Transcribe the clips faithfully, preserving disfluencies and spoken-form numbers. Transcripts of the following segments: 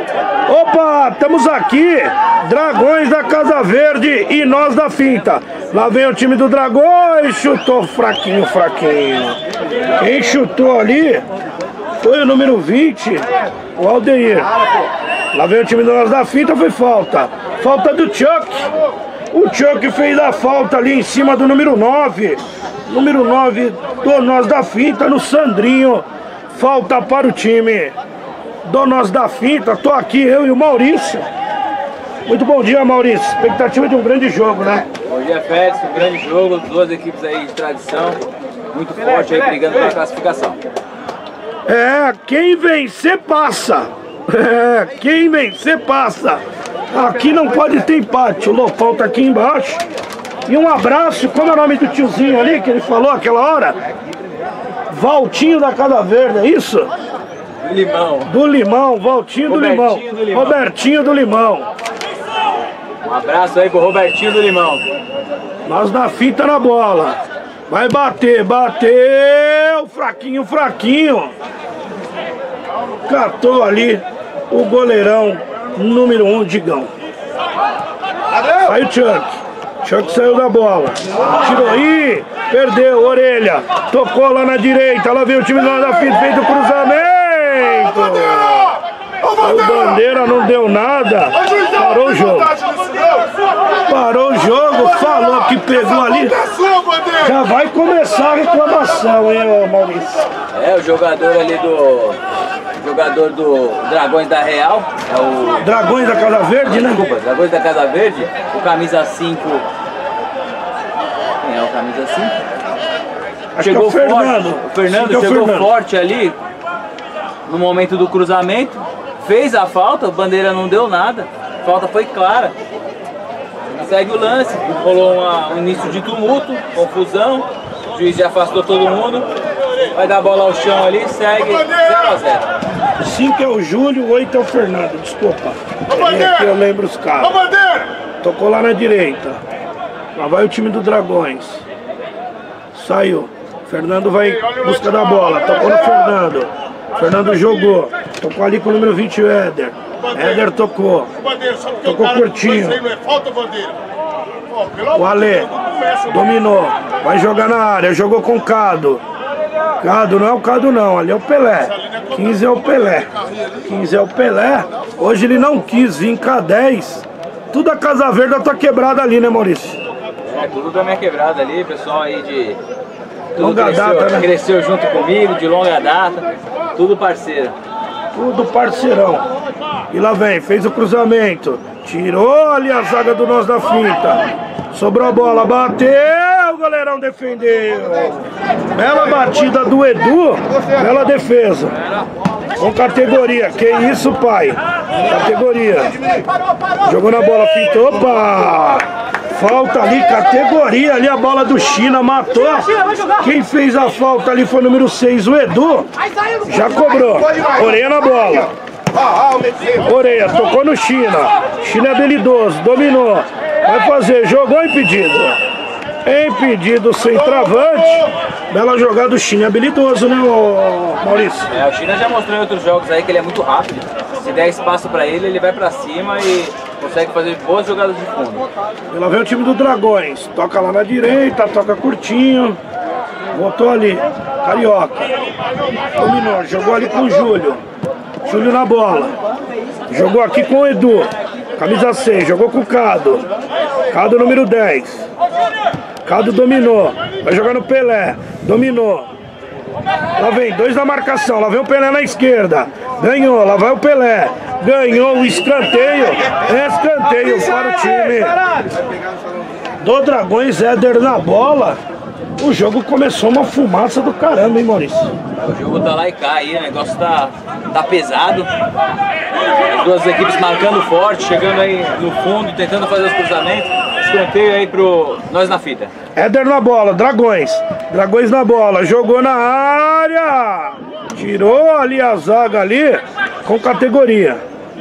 Opa, estamos aqui, Dragões da Casa Verde e nós da Finta. Lá vem o time do Dragões, chutou fraquinho, fraquinho. Quem chutou ali foi o número vinte, o Aldeir. Lá vem o time do nós da Finta, foi falta. Falta do Chuck. O Chuck fez a falta ali em cima do número nove. Número nove do nós da Finta, no Sandrinho. Falta para o time do nós da Finta. Tô aqui, eu e o Maurício. Muito bom dia, Maurício. Expectativa de um grande jogo, né? Bom dia, Félix. Um grande jogo. Duas equipes aí de tradição. Muito forte aí, brigando pela classificação. É, quem vencer passa. É, quem vencer passa. Aqui não pode ter empate. O Lopão tá aqui embaixo. E um abraço, como é o nome do tiozinho ali que ele falou aquela hora? Valtinho da Casa Verde, é isso? Do Limão. Do Limão, Valtinho do Limão. do Limão. Robertinho do Limão. Um abraço aí pro Robertinho do Limão. Nós na Finta na bola. Vai bater, bateu. Fraquinho, fraquinho. Catou ali o goleirão número um, Digão. Sai o Chuck. Chuck saiu da bola. Tirou aí. Perdeu, orelha. Tocou lá na direita. Lá veio o time lá da Finta. Feito o cruzamento. O Bandeira não deu nada. Parou o jogo. Parou o jogo. Falou que pegou ali. Já vai começar a reclamação, hein, Maurício? É, o jogador ali do... jogador do Dragões da Real. É o... Dragões da Casa Verde, né? Desculpa, Dragões da Casa Verde. O camisa cinco. Quem é o camisa cinco? Acho Chegou que é o forte. Fernando. O Fernando Sim, que é o chegou Fernando. forte ali no momento do cruzamento. Fez a falta, o Bandeira não deu nada. A falta foi clara. Segue o lance. Rolou uma, um início de tumulto, confusão. O juiz já afastou todo mundo. Vai dar a bola ao chão ali, segue zero a zero. cinco é o Júlio, oito é o Fernando. Desculpa. É aqui eu lembro os caras. Tocou lá na direita. Lá vai o time do Dragões. Saiu. Fernando vai em busca da bola. Tocou no Fernando. Fernando jogou. Tocou ali com o número vinte, o Éder. Éder tocou. Tocou curtinho. O Alê dominou. Vai jogar na área. Jogou com o Cado. Cado não é o Cado não. Ali é o Pelé. quinze é o Pelé. quinze é o Pelé. Hoje ele não quis vir K dez. Tudo a Casa Verde tá quebrada ali, né, Maurício? É, tudo da minha quebrada ali, pessoal aí de... Tudo Longa cresceu, data, né? Cresceu junto comigo, de longa data. Tudo parceiro. Tudo parceirão. E lá vem, fez o cruzamento. Tirou ali a zaga do nós da Finta. Sobrou a bola, bateu, o goleirão defendeu. Bela batida do Edu, bela defesa. Com categoria, que isso, pai? Categoria. Jogou na bola, Finta, opa! Falta ali, categoria ali, a bola do China, matou. Quem fez a falta ali foi o número seis, o Edu. Já cobrou. Orelha na bola. Orelha, tocou no China. China é habilidoso, dominou. Vai fazer, jogou impedido. Impedido sem travante. Bela jogada do China, é habilidoso, né, Maurício? É, o China já mostrou em outros jogos aí que ele é muito rápido. Se der espaço pra ele, ele vai pra cima e consegue fazer boas jogadas de fundo. E lá vem o time do Dragões. Toca lá na direita, toca curtinho. Voltou ali. Carioca. Dominou, jogou ali com o Júlio. Júlio na bola. Jogou aqui com o Edu. Camisa seis, jogou com o Cado. Cado número dez. Cado dominou. Vai jogar no Pelé. Dominou. Lá vem, dois na marcação. Lá vem o Pelé na esquerda. Ganhou, lá vai o Pelé. Ganhou o escanteio. Escanteio para o time do Dragões. Éder na bola. O jogo começou uma fumaça do caramba, hein, Maurício? O jogo tá lá e cá aí, o negócio tá, tá pesado. As duas equipes marcando forte, chegando aí no fundo, tentando fazer os cruzamentos. Escanteio aí pro nós na fita. Éder na bola, Dragões. Dragões na bola, jogou na área. Tirou ali a zaga ali com categoria.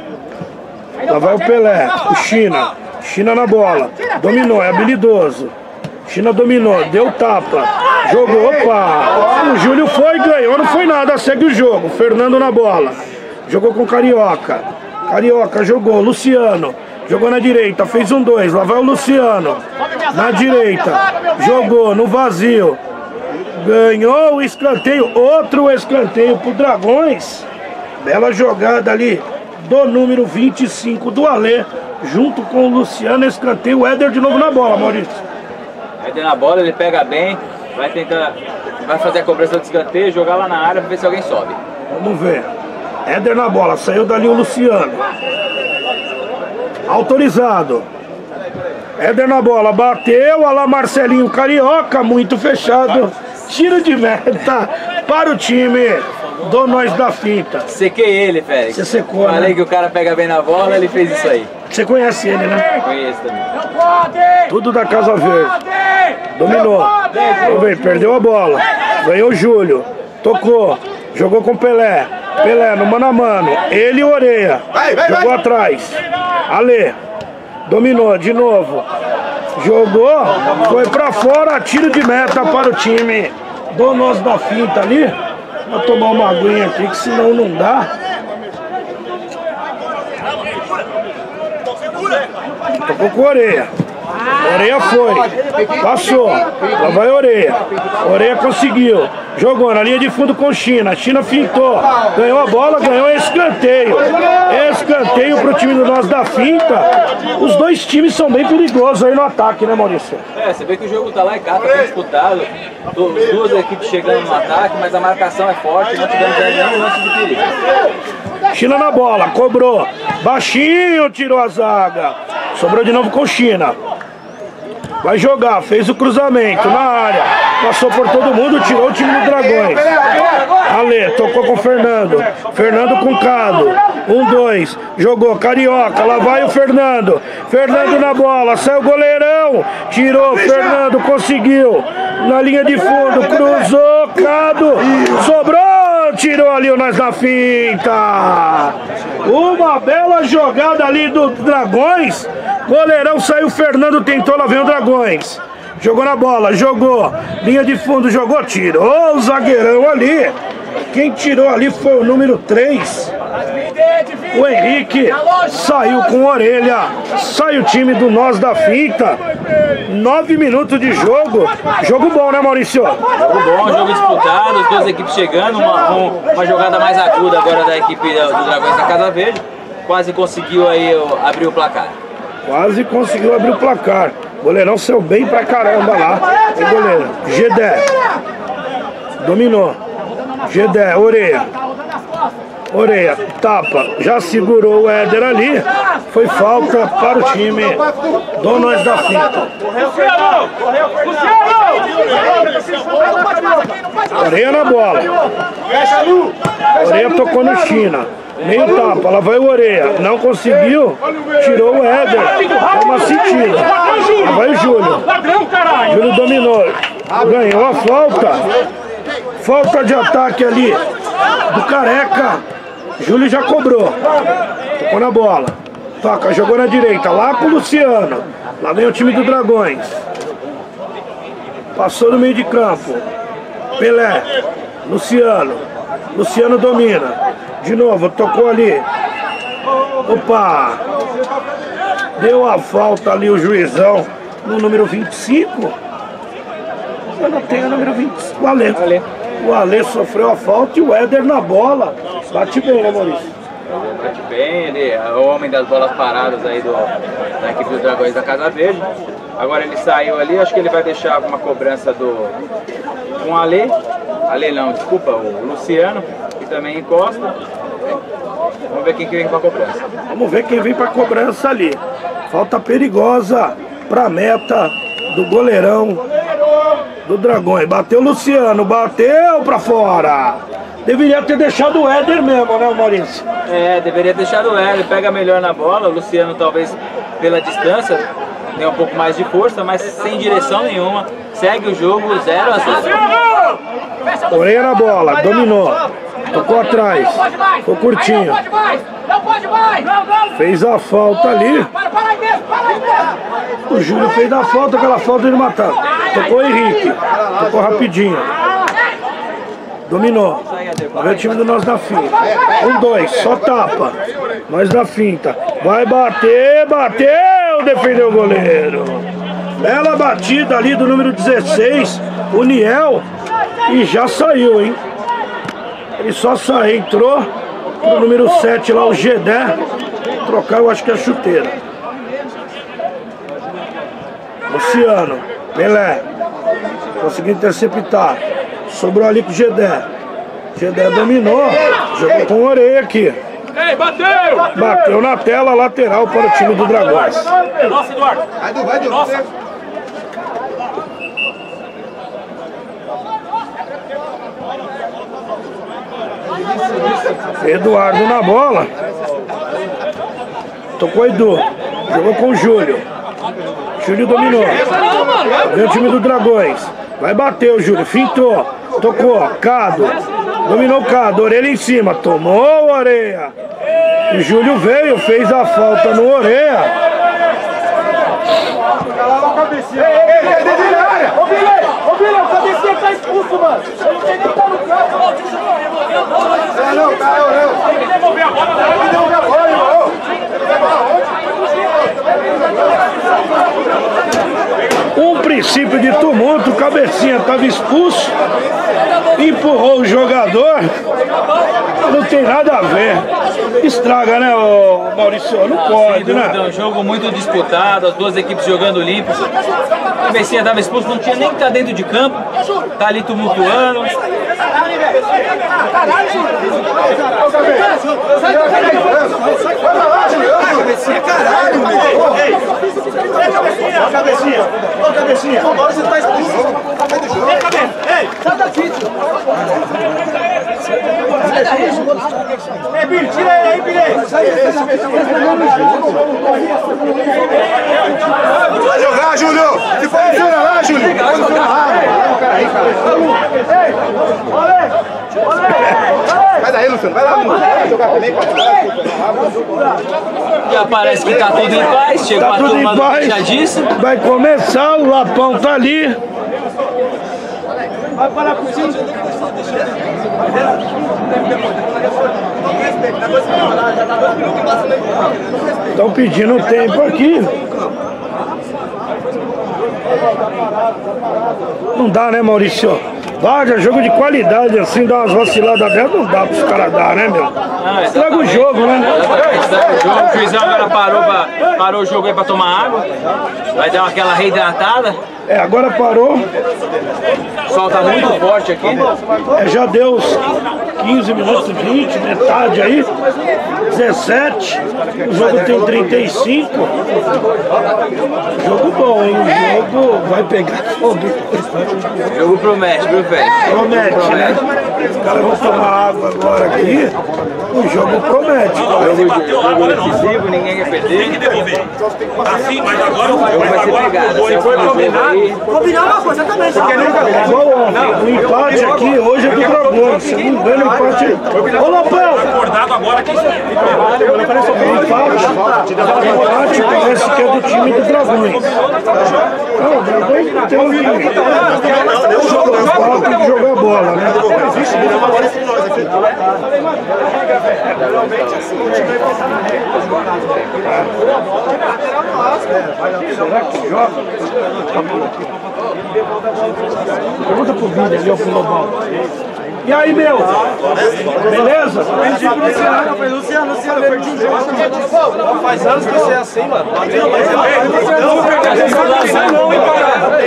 Lá vai o Pelé, o China. China na bola, dominou, é habilidoso. China dominou, deu tapa, jogou, opa, o Júlio foi, ganhou, não foi nada, segue o jogo. Fernando na bola, jogou com o Carioca, Carioca jogou, Luciano. Jogou na direita, fez um dois. Lá vai o Luciano. Na direita, jogou no vazio. Ganhou o escanteio. Outro escanteio pro Dragões. Bela jogada ali do número vinte e cinco do Alê. Junto com o Luciano, escanteio. O Éder de novo na bola, Maurício. Éder na bola, ele pega bem. Vai tentar, vai fazer a cobrança do escanteio, jogar lá na área pra ver se alguém sobe. Vamos ver. Éder na bola, saiu dali o Luciano. Autorizado. Éder na bola, bateu, olha lá Marcelinho Carioca, muito fechado. Tiro de meta para o time do Nós da Finta. Sequei ele, Félix. Você secou, Falei né? que o cara pega bem na bola, ele fez isso aí. Você conhece ele, né? Conheço também. Tudo da Casa Verde. Dominou. Vamos ver, perdeu a bola. Ganhou o Júlio. Tocou. Jogou com Pelé. Pelé no mano a mano. Ele e o Oreia. Jogou atrás. Alê. Dominou de novo. Jogou. Foi pra fora. Tiro de meta para o time do Nós da Finta ali. Vou tomar uma aguinha aqui, que senão não dá. Tocou com a Oreia. Oreia foi. Passou. Lá vai a Oreia. Oreia conseguiu. Jogou na linha de fundo com China. China fintou. Ganhou a bola, ganhou escanteio. Escanteio pro time do Nós da Finta. Os dois times são bem perigosos aí no ataque, né, Maurício? É, você vê que o jogo tá lá em casa, tá bem disputado. As duas equipes chegando no ataque, mas a marcação é forte. Não tivemos nenhum lance de perigo. China na bola, cobrou. Baixinho, tirou a zaga. Sobrou de novo com China. Vai jogar, fez o cruzamento na área. Passou por todo mundo, tirou o time do Dragões. Alê, tocou com o Fernando. Fernando com Cado. Um, dois. Jogou, Carioca. Lá vai o Fernando. Fernando na bola, saiu o goleirão. Tirou, Fernando, conseguiu. Na linha de fundo, cruzou, Cado. Sobrou, tirou ali o Nós da Finta. Uma bela jogada ali do Dragões. Goleirão saiu, Fernando tentou, lá vem o Dragões. Jogou na bola, jogou. Linha de fundo, jogou, tirou o zagueirão ali. Quem tirou ali foi o número três. O Henrique saiu com orelha. Sai o time do Nós da Finta. Nove minutos de jogo. Jogo bom, né, Maurício? Jogo bom, jogo disputado. As duas equipes chegando. Uma, um, uma jogada mais aguda agora da equipe do Dragões da Casa Verde. Quase conseguiu aí abrir o placar. Quase conseguiu abrir o placar. O goleirão saiu bem pra caramba lá. O goleiro, Gedé. Dominou. Gedé, Oreia. Oreia, tapa. Já segurou o Éder ali. Foi falta para o time do Nós da Finta. Oreia na bola. Oreia tocou no China. Meio tapa, lá vai o Oreia. Não conseguiu, tirou o Éder. Dá uma sentida. Lá vai o Júlio. Júlio dominou. Ganhou a falta. Falta de ataque ali do Careca. Júlio já cobrou. Tocou na bola. Toca, jogou na direita. Lá pro Luciano. Lá vem o time do Dragões. Passou no meio de campo. Pelé. Luciano. Luciano domina. De novo, tocou ali. Opa! Deu a falta ali o juizão no número vinte e cinco. Eu não tenho o número vinte e cinco. O Alê. O Alê sofreu a falta e o Éder na bola. Bate bem, né, Maurício? Bate bem, ele é o homem das bolas paradas aí do, da equipe dos Dragões da Casa Verde. Agora ele saiu ali, acho que ele vai deixar uma cobrança do com o Alê. Alê não, desculpa, o Luciano, que também encosta. Vamos ver quem que vem para a cobrança. Vamos ver quem vem para a cobrança ali. Falta perigosa para a meta do goleirão do Dragões. Bateu o Luciano, bateu para fora. Deveria ter deixado o Éder mesmo, né, Maurício? É, deveria ter deixado o Éder. Pega melhor na bola. O Luciano, talvez pela distância, tem um pouco mais de força, mas sem direção nenhuma. Segue o jogo zero a zero. Oreia na bola, dominou. Tocou atrás. Ficou curtinho. Fez a falta ali. O Júlio fez a falta, aquela falta de matar. Tocou o Henrique. Tocou rapidinho. Dominou. Vai ver o time do Nós da Finta. Um, dois, só tapa. Nós da Finta. Vai bater, bateu, defendeu o goleiro. Bela batida ali do número dezesseis, o Niel. E já saiu, hein? Ele só saiu, entrou pro número sete lá, o Gedé. Trocar, eu acho que é a chuteira. Luciano, Pelé. Conseguiu interceptar. Sobrou ali com o Gedé. Gedé dominou. Jogou com a orelha aqui. Ei, bateu! Bateu na tela, lateral para o time do Dragões. Nossa, Eduardo. Vai, Du, vai, Du. Nossa. Eduardo na bola. Tocou Edu. Jogou com o Júlio. Júlio dominou. Vem o time do Dragões. Vai bater o Júlio. Fintou. Tocou. Cado. Dominou o Cado. Orelha em cima. Tomou a orelha. O Júlio veio. Fez a falta no orelha. Ô, Bilê! Ô, Bilê! O cabecinha tá expulso, mano. Eu não sei nem tá no campo. Não, não, tá, não. Tem que devolver a bola. Tem que devolver a bola, irmão. Um princípio de tumulto, o cabecinha estava expulso, empurrou o jogador, não tem nada a ver. Estraga, né, ô Maurício? Não pode, né? É um jogo muito disputado, as duas equipes jogando limpo. O cabecinha estava expulso, não tinha nem que estar dentro de campo, tá ali tumultuando. Cabecinha, caralho, meu! Ô, cabecinha! Ô, cabecinha! Agora você tá expulso! Ei, cabeça! Ei! Sai daqui! Sai daí! Ei, Billy, tira ele aí, Billy! Vai jogar, Júlio! Se for tira lá, Júlio! Vai jogar! Peraí, cara! Ei! Olê! Vai daí, Luciano, vai lá, Luciano. Vai jogar também, Já parece que tá tudo em paz, chegou Tá a tudo turma em do paz. fechadiço. Vai começar, o Lapão tá ali. Vai parar pro time. Estão pedindo tempo aqui. Não dá, né, Maurício? Vaga, jogo de qualidade, assim, dá umas vaciladas dela, não dá pros caras dar, né, meu? Estraga o jogo, né? Estraga o jogo, o juizão agora parou, pra, parou o jogo aí pra tomar água. Vai dar aquela reidratada. É, agora parou. O sol tá muito forte aqui. É, já deu uns quinze minutos, vinte, metade aí. dezessete. O jogo tem trinta e cinco. Jogo bom, hein? O jogo vai pegar fogo. O jogo promete, viu, velho? Promete, né? Os caras vão tomar água agora aqui. O jogo promete. Jogo decisivo, ninguém quer perder. Tem que devolver. Assim, mas agora o jogo vai ser pegado. Se foi combinado. Combinar uma coisa também, você quer nunca É igual ontem. O empate aqui hoje é do Dragões. Se não engano, o empate aí. Ô, Lopão! acordado agora que isso O empate, o empate parece que é do time do Dragões. Não, o Dragões não tem um time. Tem que jogar bola, né? Será que joga? Pergunta pro vídeo ali, ó, pro Lobão. E aí, meu? Beleza? Luciano, Luciano, eu perdi o jogo. faz anos que você é assim, mano. Não, hein, cara?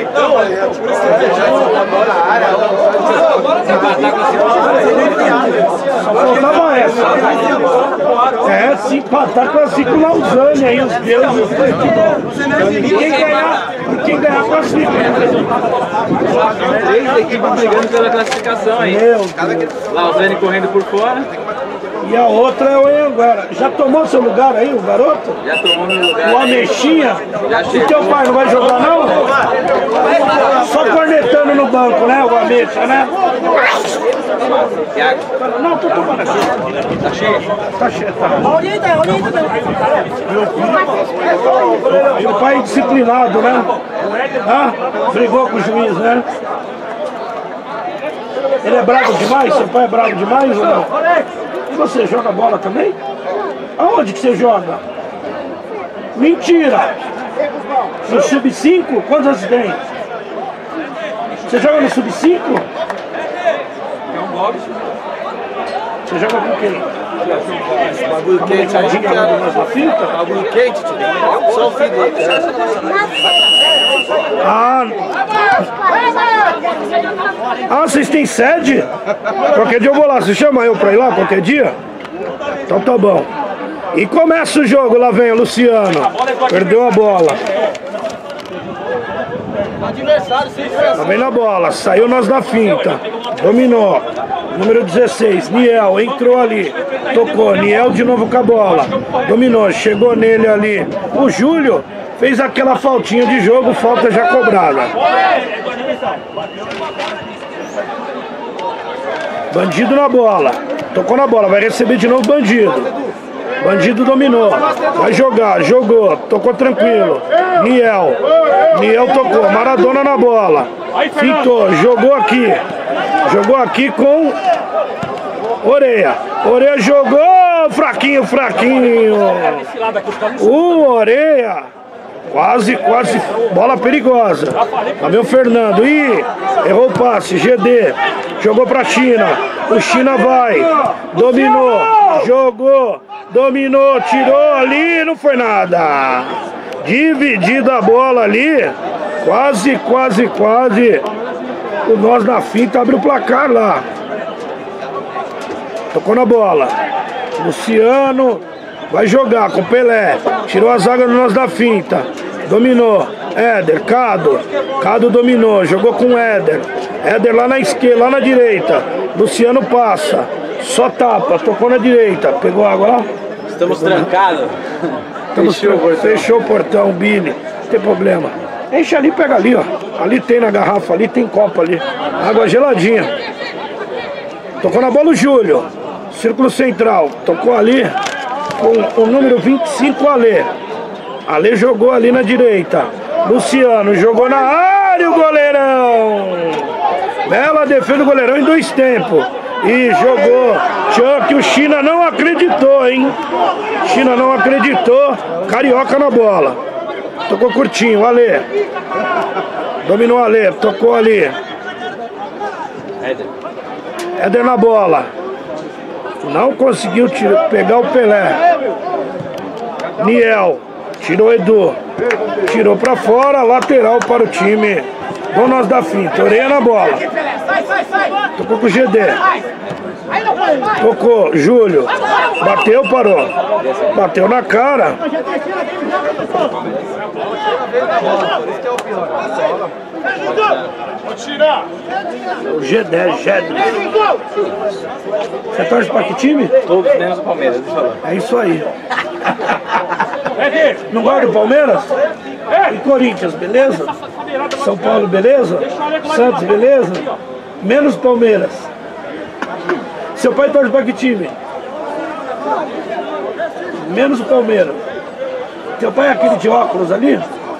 Só faltava essa. É, se empatar, classifica o Lausanne aí, os deuses do futebol. E quem ganhar, e quem ganhar classifica. Três equipes brigando pela classificação aí. Meu Lausanne correndo por fora. E a outra é o Anhanguera. Já tomou seu lugar aí, o garoto? Já tomou no lugar. O Ameixinha? Já E chegou. teu pai não vai jogar, não? Só cornetando no banco, né, o Ameixa, né? Thiago, Não, tô tomando aqui. tá cheio? Tá cheio, tá. Orienta, orienta. E o pai é disciplinado, né? Ah, brigou com o juiz, né? Ele é bravo demais? Seu pai é bravo demais ou não? E você joga bola também? Aonde que você joga? Mentira! No sub cinco? Quantos você tem? Você joga no sub cinco? Você joga com quem? Bagulho quente aí, cara. Bagulho quente, tio. Só o filho dele. Ah, ah, vocês têm sede? Qualquer dia eu vou lá. Você chama eu pra ir lá qualquer dia? Então tá bom. E começa o jogo. Lá vem o Luciano. Perdeu a bola. Lá vem na bola. Saiu nós da finta. Dominou. Número dezesseis, Niel, entrou ali, tocou, Niel de novo com a bola, dominou, chegou nele ali, o Júlio fez aquela faltinha de jogo, falta já cobrada. Bandido na bola, tocou na bola, vai receber de novo Bandido. Bandido dominou, vai jogar, jogou, tocou tranquilo. Niel, Niel tocou, Maradona na bola, fintou, jogou aqui. Jogou aqui com Oreia. Oreia jogou, fraquinho, fraquinho. O Oreia, quase, quase, bola perigosa. Lá vem o Fernando, ih, errou o passe, G D, jogou pra China. O China vai, dominou, jogou, dominou, tirou ali, não foi nada. Dividida a bola ali, quase, quase, quase. O nós na finta abre o placar lá. Tocou na bola. Luciano vai jogar com Pelé. Tirou a zaga do nós da finta. Dominou. Éder, Cado. Cado dominou. Jogou com Éder. Éder lá na esquerda, lá na direita. Luciano passa. Só tapa. Tocou na direita. Pegou água lá? Estamos trancados. Fechou o portão. Fechou o portão, Billy. Não tem problema. Enche ali, pega ali, ó. Ali tem na garrafa, ali tem copo ali. Água geladinha. Tocou na bola o Júlio. Círculo central. Tocou ali com o número vinte e cinco, Ale. Ale jogou ali na direita. Luciano jogou na área o goleirão. Bela defesa do goleirão em dois tempos. E jogou. Chuck, o China não acreditou, hein? China não acreditou. Carioca na bola. Tocou curtinho, Ale. Dominou Ale, tocou ali. Éder. Éder na bola. Não conseguiu tirar, pegar o Pelé. Niel. Tirou Edu. Tirou pra fora, lateral para o time do nós da finta. Oreia na bola. Tocou com o G D. Tocou, Júlio. Bateu, parou. Bateu na cara. O G dez, G dez. Você torce pra que time? Todos menos o Palmeiras, deixa eu falar. É isso aí. Não gosta do Palmeiras? E Corinthians, beleza? São Paulo, beleza? Santos, beleza? Menos Palmeiras. Seu pai torce pra que time? Menos o Palmeiras. Teu pai é aquele de óculos ali?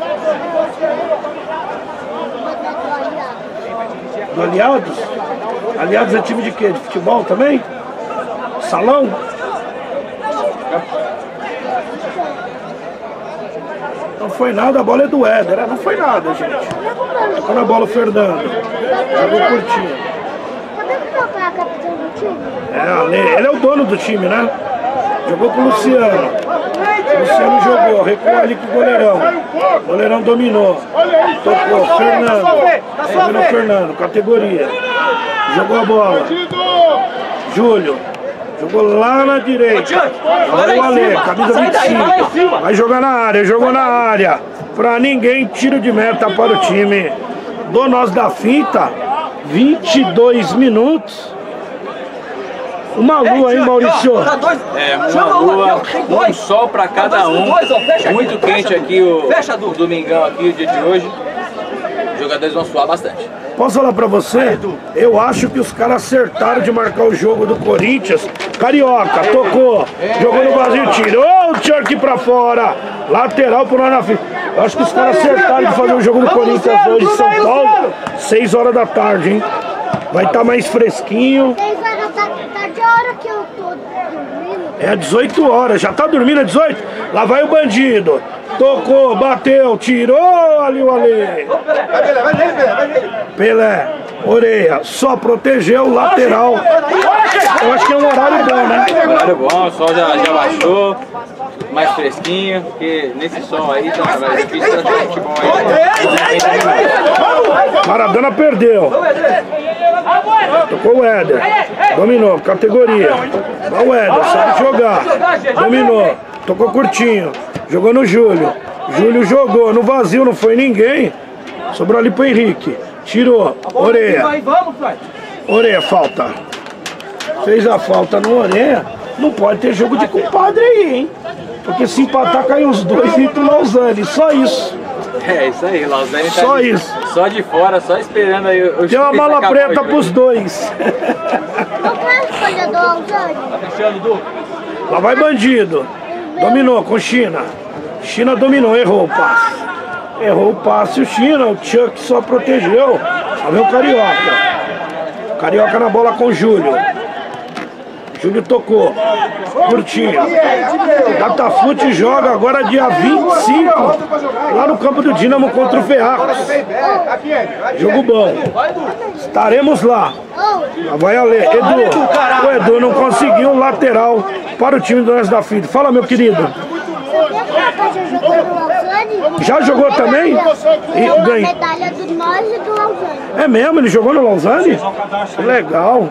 Do Aliados? Aliados é time de quê? De futebol também? Salão? Não foi nada, a bola é do Éder. Não foi nada, gente. Tocou na bola o Fernando. Jogou curtinho. É, ele é o dono do time, né? Jogou com o Luciano. O Luciano jogou, recuou ali com o goleirão. O goleirão dominou. Tocou, Fernando. Dominou Fernando, categoria. Jogou a bola. Júlio. Jogou lá na direita. Agora o Ale, camisa vinte e cinco. Vai jogar na área, jogou na área. Pra ninguém, tiro de meta para o time do nós da finta. vinte e dois minutos. Uma lua, hein, Maurício? É, uma lua, um sol pra cada um. Muito quente aqui o, o domingão aqui, o dia de hoje. Os jogadores vão suar bastante. Posso falar pra você? Eu acho que os caras acertaram de marcar o jogo do Corinthians. Carioca, tocou, jogou no vazio, tirou o Chuck pra fora. Lateral pro nós na frente. Eu acho que os caras acertaram de fazer o jogo do Corinthians hoje em São Paulo, seis horas da tarde, hein? Vai estar tá mais fresquinho. dez horas da tarde é a hora que eu tô dormindo. É dezoito horas, já tá dormindo às dezoito? Lá vai o bandido. Tocou, bateu, tirou ali o Ale. Vai, Pelé, vai nele, Pelé, vai nele. Pelé, Oreia, só protegeu o lateral. Eu acho que é um horário bom, né? Horário bom, o sol já, já baixou, mais fresquinho, porque nesse sol aí tá mais difícil pra futebol aí. Maradona perdeu. Tocou o Éder. Dominou, categoria. Vai o Éder, sabe jogar. Dominou, tocou curtinho. Jogou no Júlio. Júlio jogou no vazio, não foi ninguém. Sobrou ali pro Henrique. Tirou. Oreia. Oreia, falta. Fez a falta no Oreia. Não pode ter jogo de compadre aí, hein? Porque se empatar, cai os dois e o Lausanne. Só isso. É isso aí, Lausanne tá Só de, isso. Só de fora, só esperando aí o Tem uma mala preta pros dois. Qual que é a escolha do Lausanne? Lá vai bandido. Dominou com China. China dominou, errou o passe. Errou o passe o China, o Chuck só protegeu. Lá vem o Carioca. Carioca na bola com o Júlio. Júlio tocou. Curtinho. Datafute joga agora dia vinte e cinco. Lá no campo do Dínamo contra o Ferracos. Jogo bom. Estaremos lá. Lá vai a ler. Edu. O Edu não conseguiu um lateral para o time do Nós da Fita. Fala, meu querido. Já jogou no Lausanne? Já jogou também? E A ganhou. medalha do nós e do Lausanne. É mesmo? Ele jogou no Lausanne? Que legal.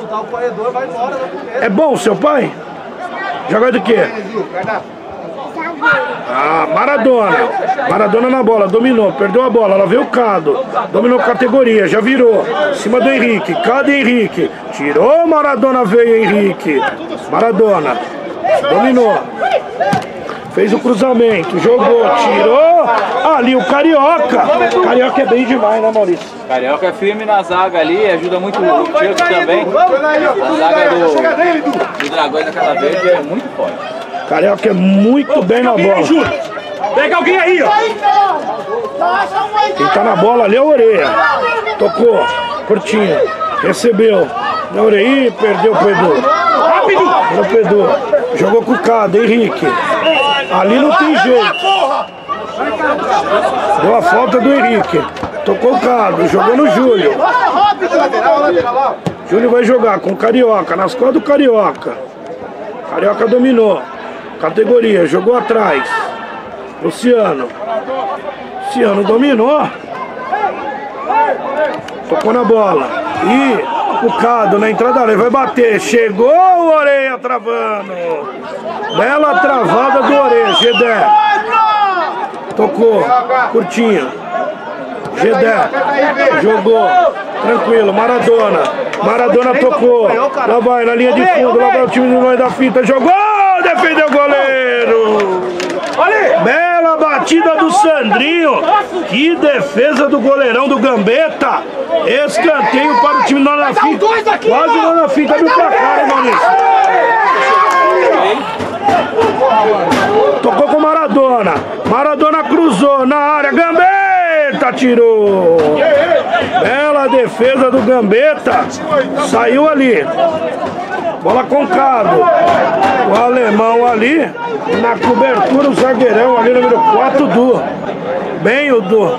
É bom seu pai? Joga do quê? Ah, Maradona. Maradona na bola, dominou, perdeu a bola, lá veio o Cado. Dominou categoria, já virou. Em cima do Henrique, Cado e Henrique. Tirou, Maradona veio Henrique. Maradona. Dominou. Fez o cruzamento, jogou, tirou. Ali o Carioca. Carioca é bem demais, né, Maurício? Carioca é firme na zaga ali, ajuda muito o Chuck também. A zaga do, do Dragões da Casa Verde é muito forte. Carioca é muito bem na bola. Pega alguém aí, ó. Quem tá na bola ali é o Oreia. Tocou, curtinho, recebeu. Na Oreia, perdeu o Pedro. Rápido! Perdeu o Pedro. Jogou com o Cado, Henrique. Ali não tem jeito. Deu a falta do Henrique. Tocou o Cado, jogou no Júlio. Júlio vai jogar com o Carioca, nas costas do Carioca. Carioca dominou. Categoria, jogou atrás. Luciano. Luciano dominou. Tocou na bola. E o Cado na entrada ali vai bater. Chegou o Oreia travando. Bela travada do Oreia. Gedé. Tocou. Curtinho. Gedé. Jogou. Tranquilo. Maradona. Maradona tocou. Lá vai na linha de fundo. Lá vai o time do Nós da Fita. Jogou. Defendeu o goleiro. Bela batida do Sandrinho. Que defesa do goleirão do Gambetta. Escanteio para o time do Nós da Fita. Quase o Nós da Fita do placar, hein, Maurício? Tocou com Maradona. Maradona cruzou na área. Gambetta tirou. Bela defesa do Gambetta. Saiu ali. Bola com Cado. O alemão ali. Na cobertura, o zagueirão ali, número quatro, Du. Bem o Du.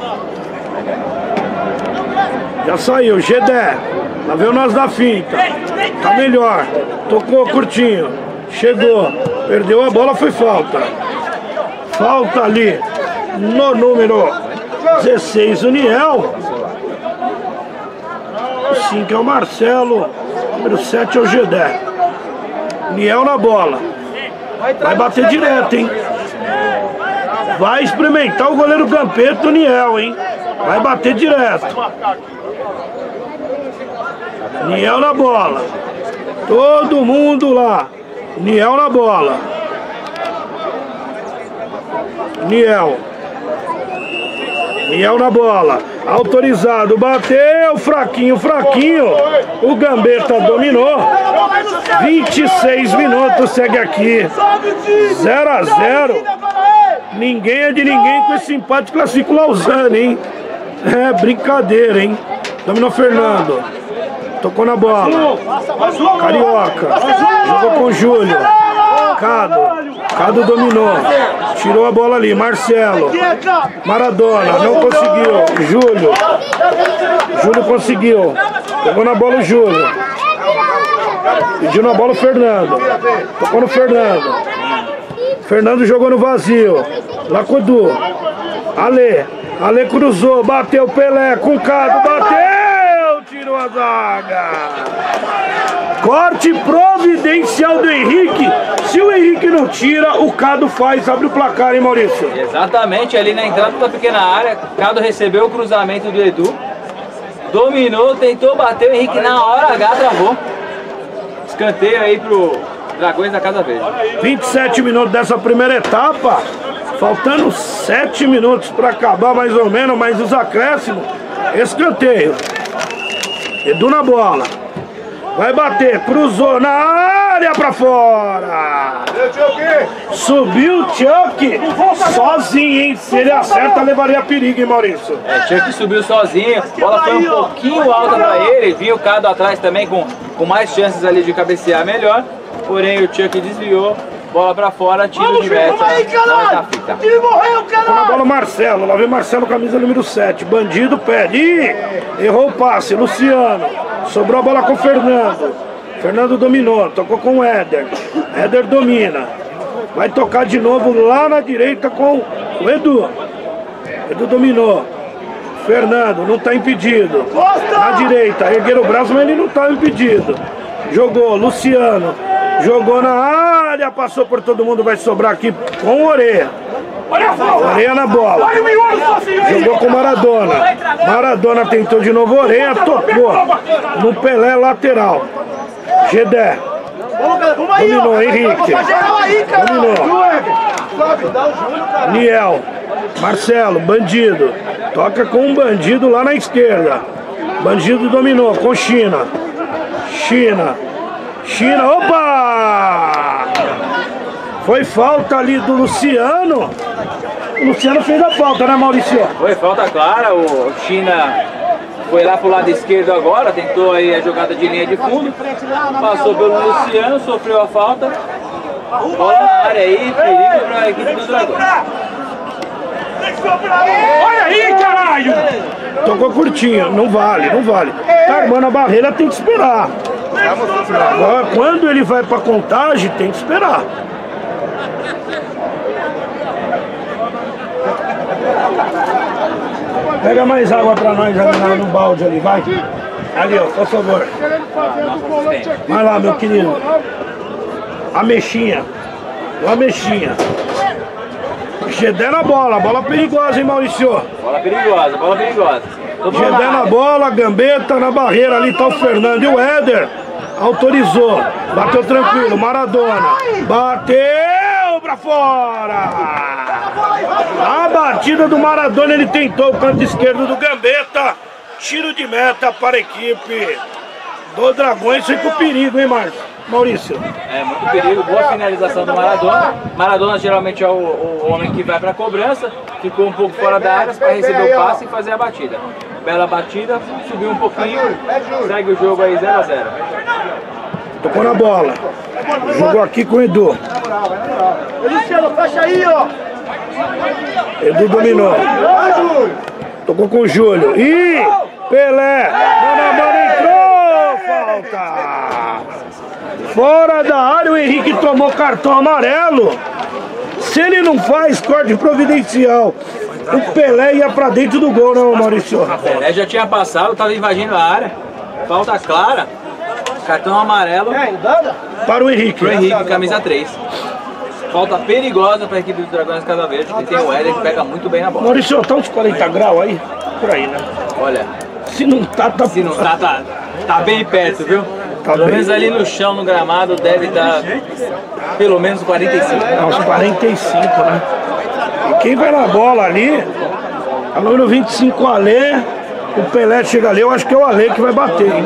Já saiu, Gedé. Lá veio nós da Finta. Tá melhor. Tocou curtinho. Chegou. Perdeu a bola, foi falta. Falta ali no número dezesseis, o Niel. O cinco é o Marcelo. Número sete é o Gedé. Niel na bola. Vai bater direto, hein? Vai experimentar o goleiro Gambetta, o Niel, hein? Vai bater direto. Niel na bola. Todo mundo lá. Niel na bola. Niel. Niel na bola. Autorizado. Bateu. Fraquinho, fraquinho. O Gambetta dominou. vinte e seis minutos. Segue aqui. zero a zero. Ninguém é de ninguém com esse empate. Classifica o Lausanne, hein? É brincadeira, hein? Dominou Fernando. Tocou na bola. Carioca. Jogou com o Júlio. Cado. Cado dominou. Tirou a bola ali. Marcelo. Maradona. Não conseguiu. Júlio. Júlio conseguiu. Pegou na bola o Júlio. Pediu na bola o Fernando. Tocou no Fernando. Fernando jogou no vazio. Lá com o Edu. Ale. Ale cruzou. Bateu Pelé com o Cado. Bateu. Tirou a zaga. Corte providencial do Henrique. Se o Henrique não tira, o Cado faz. Abre o placar, hein, Maurício? Exatamente. Ali na entrada da pequena área. Cado recebeu o cruzamento do Edu. Dominou, tentou bater. O Henrique na hora H travou. Escanteio aí pro Dragões da Casa Verde. vinte e sete minutos dessa primeira etapa. Faltando sete minutos para acabar mais ou menos, mas os acréscimos. Escanteio. Edu na bola. Vai bater, cruzou na área pra fora. Subiu o Chuck sozinho, hein? Se ele acerta, levaria perigo, hein, Maurício? É, Chuck subiu sozinho, a bola foi um pouquinho alta pra ele, viu o Cado atrás também com, com mais chances ali de cabecear melhor. Porém, o Chuck desviou, bola pra fora, tiro de meta. Time morreu, caralho! Na bola, Marcelo, lá vem Marcelo, camisa número sete. Bandido pede. Ih, errou o passe, Luciano. Sobrou a bola com o Fernando. Fernando dominou, tocou com o Éder. Éder domina. Vai tocar de novo lá na direita com o Edu. Edu dominou. Fernando, não está impedido. Na direita, ergueram o braço, mas ele não está impedido. Jogou, Luciano. Jogou na área, passou por todo mundo, vai sobrar aqui com o Oreia. Oreia na bola. Jogou com Maradona. Maradona tentou de novo, Oreia tocou no Pelé lateral. Gedé. Dominou, Henrique. Dominou. Niel. Marcelo, bandido. Toca com um bandido lá na esquerda. Bandido dominou com China. China. China, opa! Foi falta ali do Luciano. O Luciano fez a falta, né, Maurício? Foi falta clara, o China foi lá pro lado esquerdo agora, tentou aí a jogada de linha de fundo, passou pelo Luciano, sofreu a falta. Bola na área aí, perigo pra equipe do Dragão. Olha aí, caralho! Tocou curtinho, não vale, não vale. Tá armando a barreira, tem que esperar. Agora, quando ele vai pra contagem, tem que esperar. Pega mais água pra nós ali no balde ali, vai. Ali, ó, por favor. Vai lá, meu querido. A mexinha. A mexinha. Gedé na bola, bola perigosa, hein, Maurício? Bola perigosa, bola perigosa. Gedé na bola, Gambetta na barreira, ali tá o Fernando e o Éder. Autorizou, bateu tranquilo, Maradona. Bateu pra fora. A batida do Maradona, ele tentou o canto esquerdo do Gambetta. Tiro de meta para a equipe do Dragões. Foi com perigo, hein, Maurício? É, muito perigo, boa finalização do Maradona. Maradona geralmente é o, o homem que vai para a cobrança. Ficou um pouco fora da área para receber o passe e fazer a batida. Bela batida, subiu um pouquinho, segue o jogo aí zero a zero. Tocou na bola. Jogou aqui com o Edu. Luciano, fecha aí, ó. Edu dominou. Tocou com o Júlio. Ih, Pelé. Mano a mano entrou. Falta. Fora da área, o Henrique tomou cartão amarelo. Se ele não faz corte providencial, o Pelé ia pra dentro do gol, não, Maurício? O Pelé já tinha passado, estava invadindo a área. Falta clara. Cartão amarelo para o Henrique. Para o Henrique, camisa três. Falta perigosa para a equipe dos Dragões Casa Verde, que tem o Éder que pega muito bem na bola. Maurício, tá uns quarenta graus aí? Por aí, né? Olha, se não tá, tá... Se não tá, tá, tá bem perto, viu? Tá pelo bem. Menos ali no chão, no gramado, deve estar pelo menos quarenta e cinco. É, uns quarenta e cinco, né? E quem vai na bola ali, a número vinte e cinco, Alê, o Pelé chega ali, eu acho que é o Alê que vai bater, hein?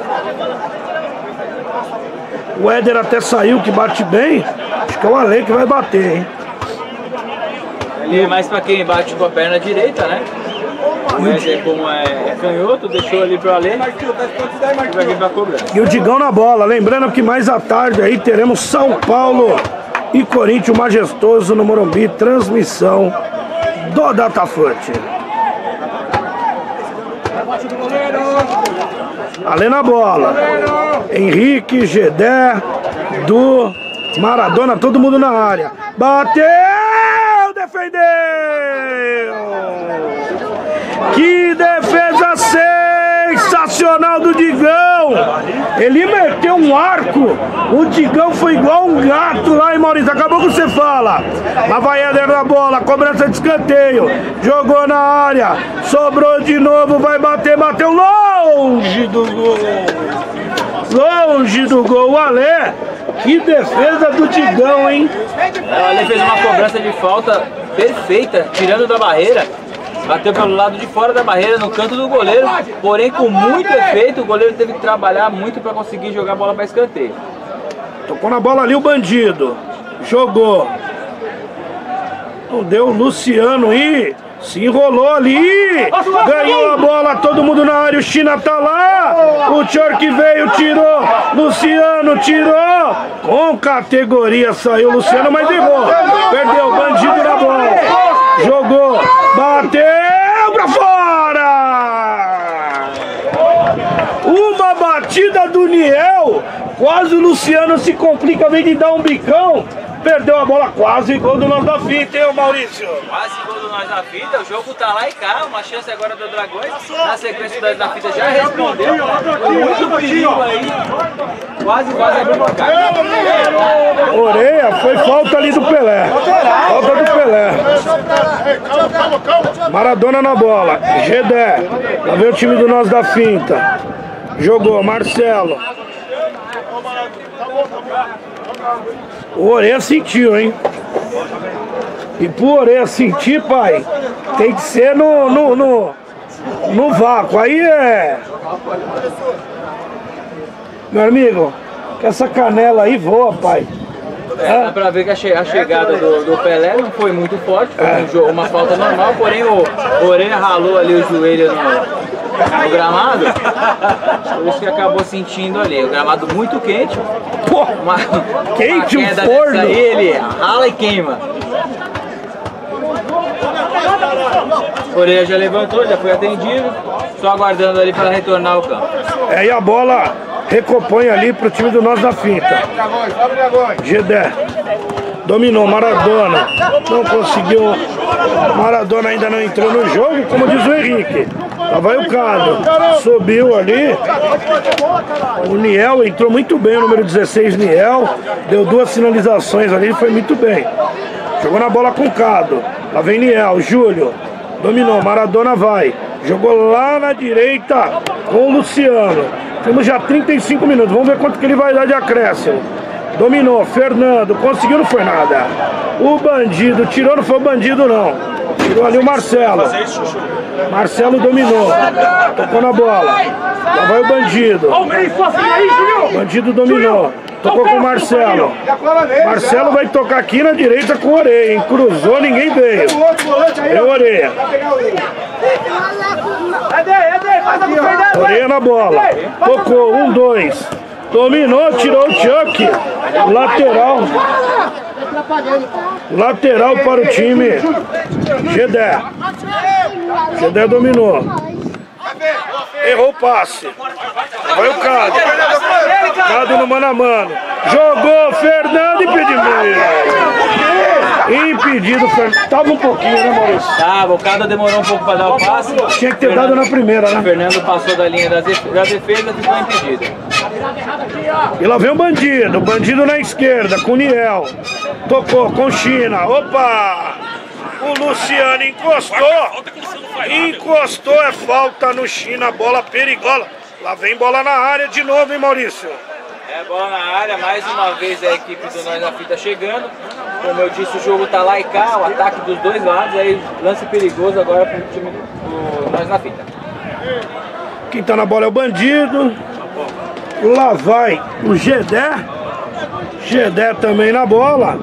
O Éder até saiu, que bate bem. Acho que é o Ale que vai bater, hein? Ali é mais pra quem bate com a perna direita, né? Mas é como é, é canhoto, deixou ali pro Alê. Vai vir pra cobrar. E o Digão na bola. Lembrando que mais à tarde aí teremos São Paulo e Corinthians Majestoso no Morumbi. Transmissão do Datafute. Alê na bola. Henrique, Gedé, Du, Maradona, todo mundo na área. Bateu! Defendeu! Que defesa sensacional do Digão! Ele meteu um arco. O Digão foi igual um gato lá, hein, Maurício? Acabou que você fala. Lá vai Éder na bola, cobrança de escanteio. Jogou na área, sobrou de novo, vai bater, bateu longe do gol. Longe do gol, o Alê. Que defesa do Digão, hein? O Alê fez uma cobrança de falta perfeita, tirando da barreira. Bateu pelo lado de fora da barreira, no canto do goleiro. Porém, com muito efeito, o goleiro teve que trabalhar muito para conseguir jogar a bola para escanteio. Tocou na bola ali o Bandido. Jogou. Não deu o Luciano aí. Se enrolou ali. Ganhou a bola, todo mundo na área. O China tá lá. O Tchork veio, tirou. Luciano tirou. Com categoria saiu o Luciano, mas errou. Perdeu o Bandido na bola. Jogou. Bateu pra fora. Uma batida do Niel. Quase o Luciano se complica, vem de dar um bicão. Perdeu a bola, quase gol do Nós da Fita, hein, Maurício? Quase gol do Nós da Fita, o jogo tá lá e cá, uma chance agora do Dragões. Na sequência, o Nós da Fita já respondeu. Muito perigo aí. Quase, quase abriu uma cara. Oreia, foi falta ali do Pelé. Falta do Pelé. Maradona na bola. Gedé. Lá vem o time do Nós da Finta. Jogou, Marcelo. O Oreia sentiu, hein? E pro Oreia sentir, pai, tem que ser no, no, no, no vácuo. Aí é... Meu amigo, que essa canela aí voa, pai. É, dá pra ver que a, che a chegada do, do Pelé não foi muito forte, foi um jogo, uma falta normal, porém o Oreia ralou ali o joelho no, no gramado, por isso que acabou sentindo ali. O gramado muito quente, Pô, uma, quente uma o forno. Aí ele rala e queima. O Oreia já levantou, já foi atendido, só aguardando ali para retornar ao campo. É, e a bola recompõe ali pro time do Nós da Finta. Gedé. Dominou, Maradona. Não conseguiu. Maradona ainda não entrou no jogo, como diz o Henrique. Lá vai o Cado. Subiu ali. O Niel entrou muito bem, o número dezesseis, Niel. Deu duas finalizações ali, foi muito bem. Jogou na bola com o Cado. Lá vem Niel, Júlio. Dominou, Maradona vai. Jogou lá na direita com o Luciano. Temos já trinta e cinco minutos. Vamos ver quanto que ele vai dar de acréscimo. Dominou, Fernando. Conseguiu, não foi nada. O Bandido. Tirou, não foi o Bandido, não. Tirou ali o Marcelo. Marcelo dominou. Tocou na bola. Lá vai o Bandido. Bandido dominou. Tocou com o Marcelo. Marcelo vai tocar aqui na direita com o Oreia, hein? Cruzou, ninguém veio. É o Oreia. Oreia na bola. Tocou, um, dois. Dominou, tirou o Chuck. Lateral. Lateral para o time. Gedé. Gedé dominou. Errou o passe. Vai o Cado. Cado no mano a mano. Jogou, Fernando, impedimento. Impedido, Fernando. Tava um pouquinho, né, Maurício? Tava, o Cado demorou um pouco para dar o passe. Tinha que ter Fernando, dado na primeira, né? O Fernando passou da linha da defesa e ficou impedido. E lá vem o Bandido. Bandido na esquerda, com o Niel. Tocou com China. Opa! O Luciano encostou. Encostou, é falta no China. Bola perigosa. Lá vem bola na área de novo, hein, Maurício? É, bola na área, mais uma vez a equipe do Nós da Fita chegando. Como eu disse, o jogo tá lá e cá, o ataque dos dois lados, aí lance perigoso agora pro time do Nós da Fita. Quem tá na bola é o Bandido. Lá vai o Gedé. Gedé também na bola.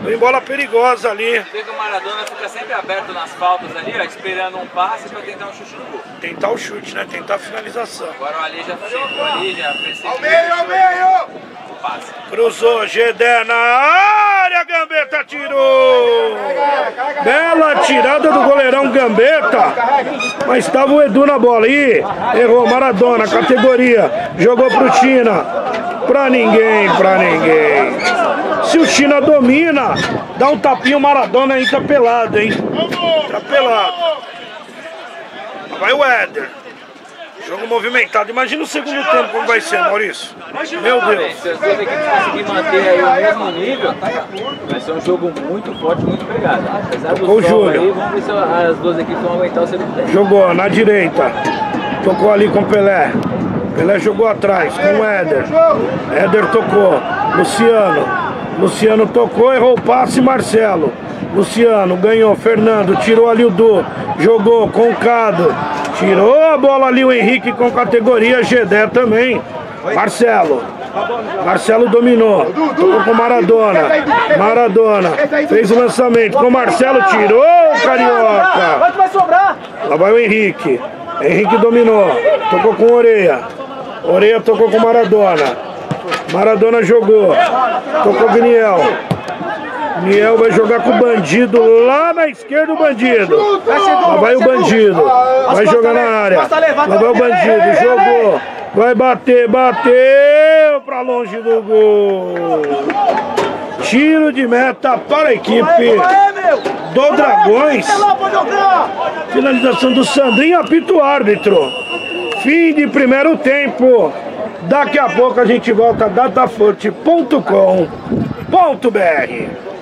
Vem bola perigosa ali. Vê que o Maradona fica sempre aberto nas faltas ali, ó, esperando um passe pra tentar um chute no gol. Tentar o chute, né? Tentar a finalização. Agora o Ali já chegou ali, já percebeu. Ao meio, ao meio! O passe. Cruzou, Gedé na área, Gambetta tirou! Bela tirada do goleirão Gambetta. Mas estava o Edu na bola. Ih, errou, Maradona, categoria. Jogou pro China. Pra ninguém, pra ninguém. Se o China domina, dá um tapinho, o Maradona entra pelado, hein? Entra pelado. Vai o Éder. Jogo movimentado. Imagina o segundo tempo como vai ser, Maurício. Meu Deus. Se as duas equipes conseguirem manter aí o mesmo nível, vai ser um jogo muito forte, muito pegado. Apesar do Tocou o sol Júnior. aí, vamos ver se as duas equipes vão aguentar o segundo tempo. Jogou na direita. Tocou ali com o Pelé. Pelé jogou atrás com o Éder. Éder tocou. Luciano. Luciano tocou, errou o passe, Marcelo. Luciano ganhou, Fernando, tirou ali o Du. Jogou com o Cado. Tirou a bola ali o Henrique com categoria, Gedé também. Marcelo. Marcelo dominou. Tocou com Maradona. Maradona. Fez o lançamento com Marcelo, tirou o Carioca. Vai sobrar! Lá vai o Henrique. Henrique dominou. Tocou com Oreia. Oreia tocou com Maradona. Maradona jogou. Tocou com Niel. Niel vai jogar com o Bandido lá na esquerda, o Bandido. Lá vai o Bandido. Vai jogar na área. Lá vai o Bandido. Jogou. Vai bater, bateu pra longe do gol. Tiro de meta para a equipe do Dragões. Finalização do Sandrinho, apita o árbitro. Fim de primeiro tempo. Daqui a pouco a gente volta a dataforte ponto com ponto br.